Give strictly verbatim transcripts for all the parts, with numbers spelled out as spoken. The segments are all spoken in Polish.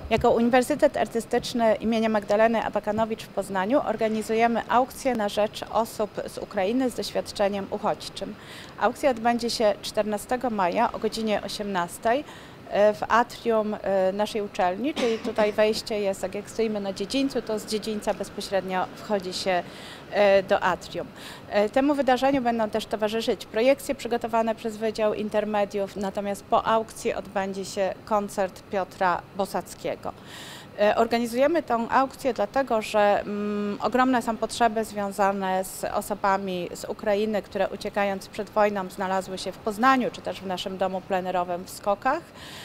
Jako Uniwersytet Artystyczny imienia Magdaleny Abakanowicz w Poznaniu organizujemy aukcję na rzecz osób z Ukrainy z doświadczeniem uchodźczym. Aukcja odbędzie się czternastego maja o godzinie osiemnastej w atrium naszej uczelni, czyli tutaj wejście jest, tak jak stoimy na dziedzińcu, to z dziedzińca bezpośrednio wchodzi się do atrium. Temu wydarzeniu będą też towarzyszyć projekcje przygotowane przez Wydział Intermediów, natomiast po aukcji odbędzie się koncert Piotra Bosackiego. Organizujemy tę aukcję dlatego, że mm, ogromne są potrzeby związane z osobami z Ukrainy, które uciekając przed wojną znalazły się w Poznaniu, czy też w naszym domu plenerowym w Skokach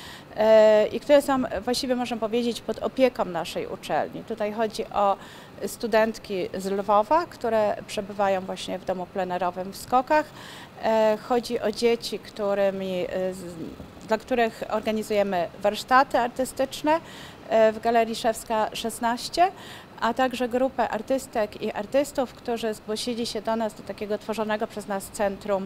e, i które są właściwie, można powiedzieć, pod opieką naszej uczelni. Tutaj chodzi o studentki z Lwowa, które przebywają właśnie w domu plenerowym w Skokach. E, chodzi o dzieci, którymi, dla których organizujemy warsztaty artystyczne w Galerii Szewska szesnaście, a także grupę artystek i artystów, którzy zgłosili się do nas, do takiego tworzonego przez nas Centrum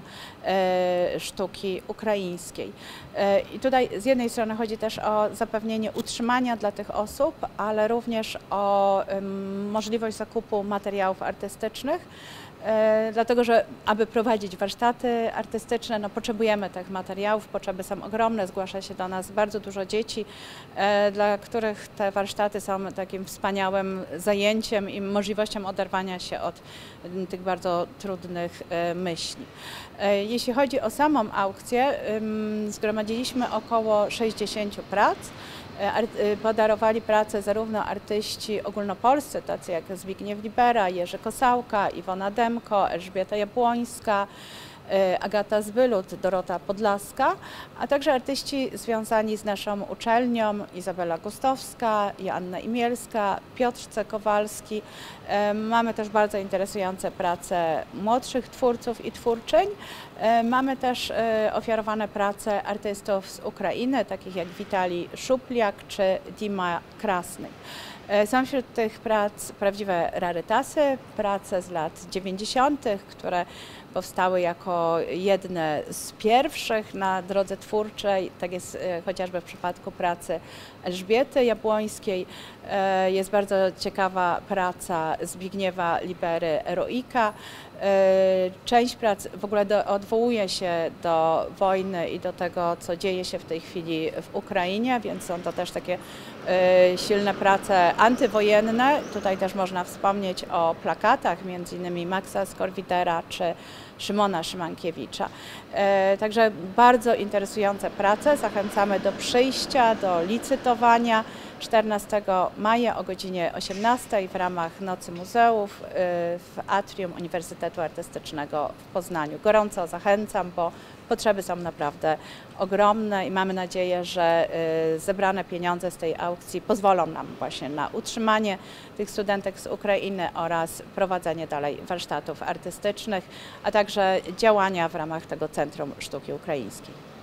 e, Sztuki Ukraińskiej. E, I tutaj z jednej strony chodzi też o zapewnienie utrzymania dla tych osób, ale również o e, możliwość zakupu materiałów artystycznych, e, dlatego że aby prowadzić warsztaty artystyczne, no, potrzebujemy tych materiałów, potrzeby są ogromne, zgłasza się do nas bardzo dużo dzieci, e, dla których te warsztaty są takim wspaniałym zajęciem i możliwością oderwania się od tych bardzo trudnych myśli. Jeśli chodzi o samą aukcję, zgromadziliśmy około sześćdziesięciu prac. Podarowali pracę zarówno artyści ogólnopolscy, tacy jak Zbigniew Libera, Jerzy Kosałka, Iwona Demko, Elżbieta Jabłońska, Agata Zbylut, Dorota Podlaska, a także artyści związani z naszą uczelnią, Izabela Gustowska, Joanna Imielska, Piotr C. Kowalski. Mamy też bardzo interesujące prace młodszych twórców i twórczyń. Mamy też ofiarowane prace artystów z Ukrainy, takich jak Witalij Szupliak czy Dima Krasny. Są wśród tych prac prawdziwe rarytasy, prace z lat dziewięćdziesiątych, które powstały jako jedne z pierwszych na drodze twórczej. Tak jest chociażby w przypadku pracy Elżbiety Jabłońskiej. Jest bardzo ciekawa praca Zbigniewa Libery Eroika. Część prac w ogóle do, odwołuje się do wojny i do tego, co dzieje się w tej chwili w Ukrainie, więc są to też takie y, silne prace antywojenne. Tutaj też można wspomnieć o plakatach, między innymi Maxa Skorwitera czy Szymona Szymankiewicza. E, także bardzo interesujące prace. Zachęcamy do przyjścia, do licytowania czternastego maja o godzinie osiemnastej w ramach Nocy Muzeów y, w atrium Uniwersytetu Artystycznego w Poznaniu. Gorąco zachęcam, bo potrzeby są naprawdę ogromne i mamy nadzieję, że y, zebrane pieniądze z tej aukcji pozwolą nam właśnie na utrzymanie tych studentek z Ukrainy oraz prowadzenie dalej warsztatów artystycznych, a także działania w ramach tego Centrum Sztuki Ukraińskiej.